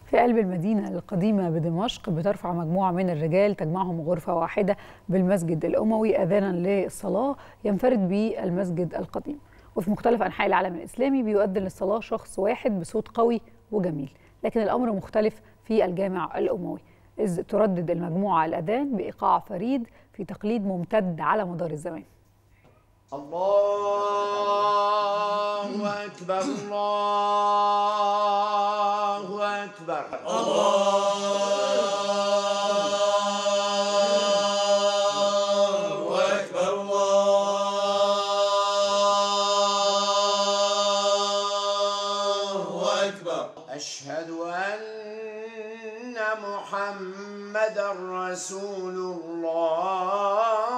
في قلب المدينة القديمة بدمشق بترفع مجموعة من الرجال تجمعهم غرفة واحدة بالمسجد الأموي أذانا للصلاة ينفرد به المسجد القديم. وفي مختلف أنحاء العالم الإسلامي بيؤذن للصلاة شخص واحد بصوت قوي وجميل، لكن الأمر مختلف في الجامع الأموي، إذ تردد المجموعة الأذان بإيقاع فريد في تقليد ممتد على مدار الزمان. الله أكبر الله أكبر الله أكبر الله أكبر. أشهد أن محمدًا رسول الله.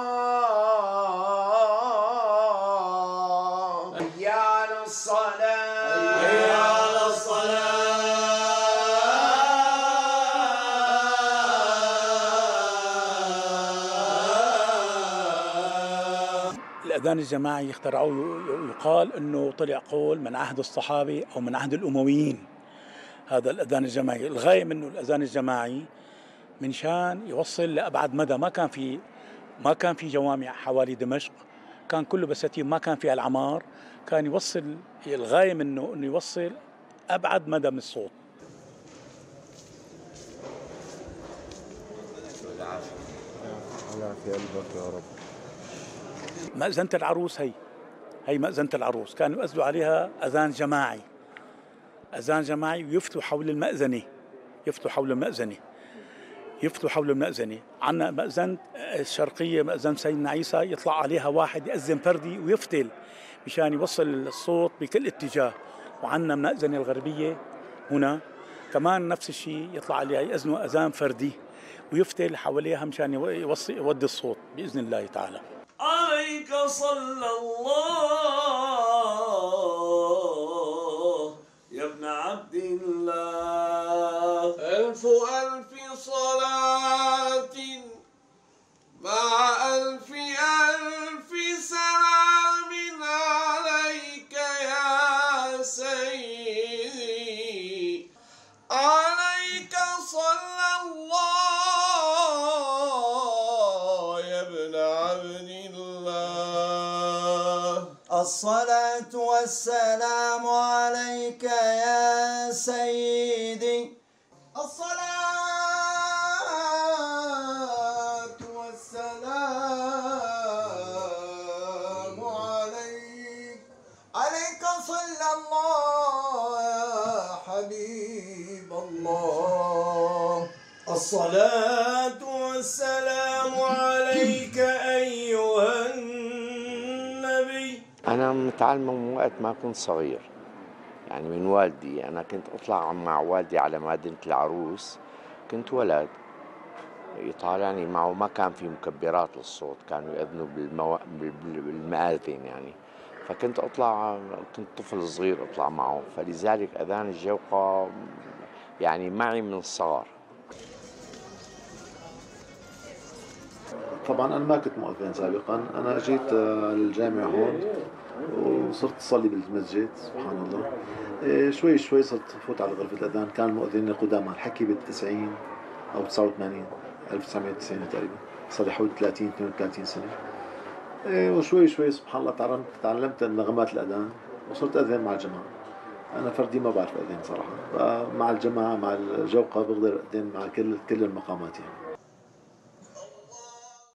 الأذان الجماعي اخترعوه، يقال أنه طلع قول من عهد الصحابة أو من عهد الأمويين. هذا الأذان الجماعي الغاية منه الأذان الجماعي من شان يوصل لأبعد مدى. ما كان في جوامع حوالي دمشق، كان كله بساتين، ما كان فيها العمار، كان يوصل الغاية منه أنه يوصل أبعد مدى من الصوت. الله في قلبك يا رب. مأذنة العروس هي مأذنة العروس كانوا يؤذنوا عليها أذان جماعي ويفتوا حول المأذنة. يفتوا حول المأذنة. عنا مأذنة الشرقية، مأذنة سيدنا عيسى، يطلع عليها واحد يأذن فردي ويفتل مشان يوصل الصوت بكل اتجاه. وعنا مأذنة الغربية هنا كمان نفس الشيء، يطلع عليها يأذنوا أذان فردي ويفتل حواليها مشان يودي الصوت بإذن الله تعالى. عليك صلى الله يا ابن عبد الله. ألف ألف صلاة مع ألف ألف سلام عليك يا سيدي. عليك صلى الله يا ابن عبد الله. الصلاة والسلام عليك يا سيدي. الصلاة والسلام عليك. عليك صلى الله يا حبيب الله. الصلاة والسلام عليك أيها النبي. أنا متعلمة من وقت ما كنت صغير، يعني من والدي. أنا كنت أطلع مع والدي على مدينة العروس، كنت ولد يطالعني معه. ما كان في مكبرات للصوت، كانوا يأذنوا بالمآذن يعني. فكنت أطلع، كنت طفل صغير أطلع معه، فلذلك أذان الجوقة يعني معي من الصغر. طبعا أنا ما كنت مؤذن سابقا، أنا جيت للجامع هون وصرت أصلي بالمسجد. سبحان الله. شوي شوي صرت أفوت على غرفة الأذان. كان المؤذنين القدامى، الحكي بال90 أو 89 1990 تقريبا، صار لي حوالي 32 سنة. وشوي شوي سبحان الله تعلمت نغمات الأذان وصرت أذن مع الجماعة. أنا فردي ما بعرف أذن صراحة، مع الجماعة مع الجوقة بقدر أذن مع كل المقامات يعني.